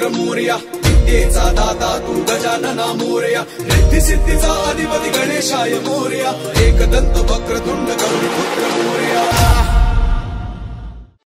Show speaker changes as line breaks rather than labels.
पुत्र मोरया, विद्येचा दाता तू गजानना मोरया, रिद्धी सिद्धीचा अधिपती गणेशाय मोरया, एकदंत वक्रतुंड गौरीपुत्र मोरया।